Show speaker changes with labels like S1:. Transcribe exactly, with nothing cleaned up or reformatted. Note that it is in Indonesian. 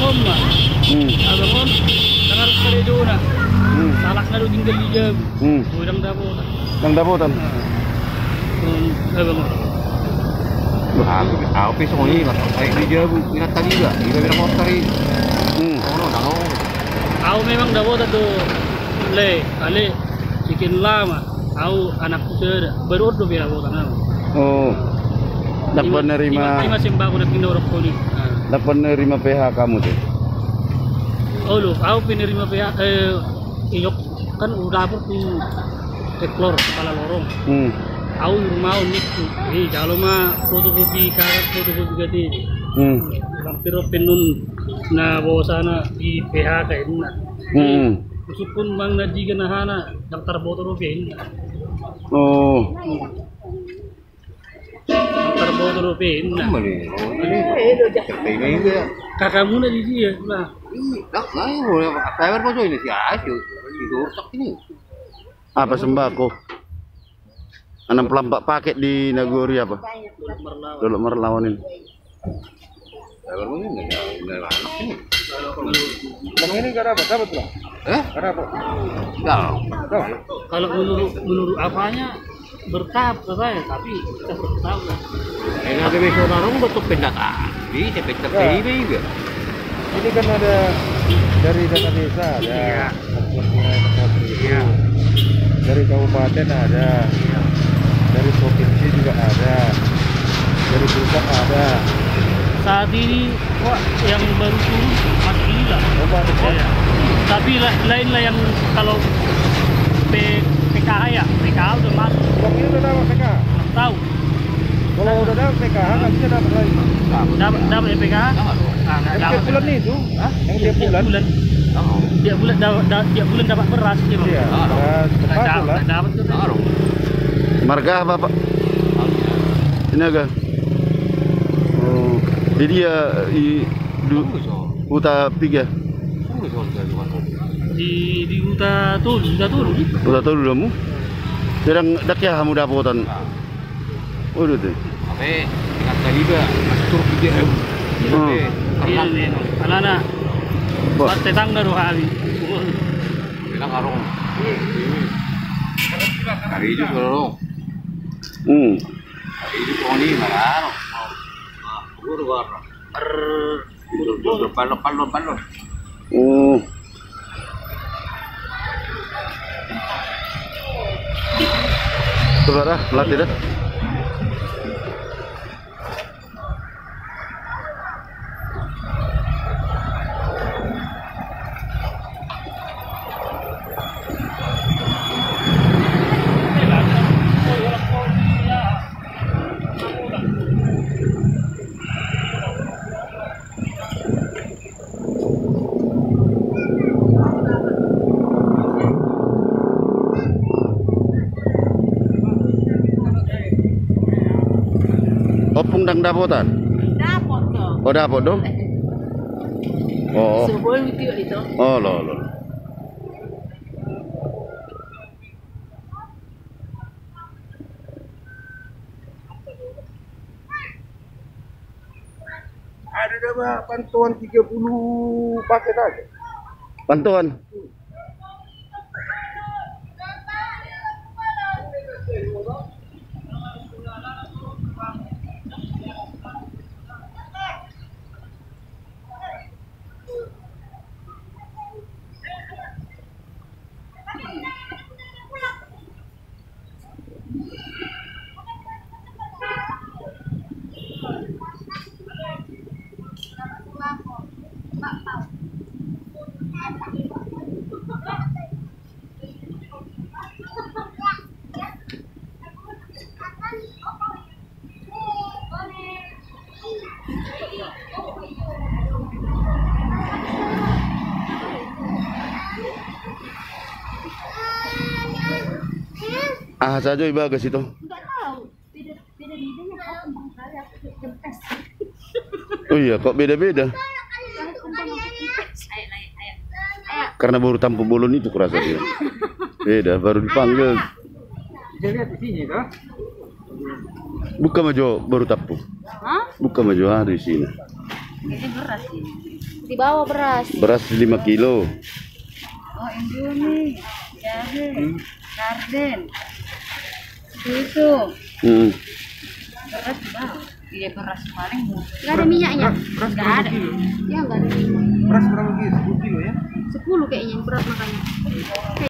S1: Roma.
S2: Hmm.
S1: Agamon nangar kare dona.
S2: Hmm.
S1: Salak na rin tinggal dijab.
S2: Hmm.
S1: Udang dapotan.
S2: Nang dapotan.
S1: Um, agamon.
S3: Aku aku besok ni kayak di Jawa minat tadi juga. Juga bilang mau tadi.
S2: Hmm.
S3: Oh, dah mau.
S1: Aku memang dapotan tu le, ale bikin lama. Aku anakku sudah baru ordo bilang dapotan aku.
S2: Oh. Dapat nerima
S1: Lima sembako na pinurok ko ni.
S2: dapat nerima P H kamu tuh.
S1: Oh lu, aku penerima P H eh iyok kan udah dapur tuh eklor kepala lorong.
S2: Hmm.
S1: Aku mau nih tuh, eh kalau mah fotokopi karet fotokopi gede.
S2: Hmm.
S1: Hampir penun na bawa sana di P H kayak ini.
S2: Hmm.
S1: Meskipun bang Naji kenahana daftar fotokopi ini.
S2: Oh.
S1: Daftar fotokopi ini.
S3: Mana ni? Ini ini juga.
S1: Kakakmu na di dia lah.
S3: Tak, lah, boleh. Saya berpojok ini sih aja. Itu rusak ini.
S2: Apa sembako? Enam pelampak paket di Nagori apa? Dolok Merlawan ini.
S3: Saya berpojok ini enggak anak ini.
S2: Bang ini gak dapat, dapat lah.
S3: Eh?
S2: Gak dapat.
S3: Enggak.
S1: Kalau menurut menurut apanya bertahap katanya, tapi kita bertahap lah.
S3: Ini ada besok orang betul pendataan. Di sampai terpilih juga.
S2: Ini kan ada dari dana desa ada.
S1: Iya.
S2: Iya. Dari kabupaten ada.
S1: Iya.
S2: Dari provinsi juga ada. Dari pusat ada.
S1: Saat ini wah yang baru turun masih ini lah.
S2: Oh, baru.
S1: Ya. Tapi la, lain lah yang kalau P, PKH ya, PKH udah masuk.
S2: Bang ini udah dapat P K H.
S1: Belum tahu.
S2: Kalau udah dapat P K H nggak bisa dapat lagi.
S1: Dapat dapat ya P K H? Ah, nggak
S2: Yang
S1: dapat.
S2: tiap bulan itu?
S1: Hah?
S2: Yang tiap bulan?
S1: bulan. Tiap bulan dapat tiap bulan dapat beras ya, Bang.
S2: Iya. Beras,
S1: Nggak
S2: sembako
S1: dapat,
S2: lah.
S1: nggak dapat tuh.
S2: Marga apa Pak? Ini agak. Oh, jadi ya i du, uta tiga.
S1: Di di Uta tuh, Uta turun.
S2: Uta tahu dulu mu? Sedang dak ya kamu dapotan. Udah tuh.
S3: Tapi ingat tadi juga tur tiga.
S2: Hmm.
S1: Iya, iya. Alana.
S2: Wah.
S1: Pas tetangga doh hari.
S3: Bilang karung. Hari itu dong.
S2: Hmm.
S3: Hari itu poni marah. Nah, buru war. Per buru balok balok balok.
S2: Oh. Saudara, pelatih dah. Opung dang dapotan.
S4: Dapat toh.
S2: Oh dapat dong. Oh.
S4: Sebuah video itu.
S2: Oh lo lo.
S5: Ada nama bantuan tiga puluh paket aja.
S2: Bantuan. Ah saja ibagas itu.
S4: Enggak tahu. Beda beda bedanya apa kembang kali aku kempes.
S2: Oh iya kok beda-beda.
S4: Kembang aku kempes. Ayo ayo ayo. Ayo.
S2: Karena baru tampuk bolon itu kurasa dia. Beda baru dipanggil.
S1: Bisa lihat di sini toh.
S2: Buka maju baru tampuk.
S4: Hah?
S2: Buka maju ada di sini.
S4: Ini beras ini. Di bawah beras.
S2: Beras lima kilo.
S4: Oh, Indomie, jahe, sarden, susu.
S2: Hmm.
S4: Beras di bawah. Iya, beras paling murah. Enggak ada minyaknya.
S5: Beras
S4: Enggak
S5: berapa
S4: ada.
S5: kilo?
S4: Ya enggak ada minyak.
S5: Beras berapa kilo? sepuluh kilo ya?
S4: sepuluh kayaknya yang berat makanya.